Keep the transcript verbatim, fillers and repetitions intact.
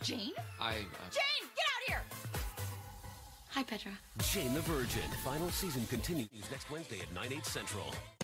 Jane? I... Uh... Jane, get out here! Hi, Petra. Jane the Virgin. Final season continues next Wednesday at nine, eight central.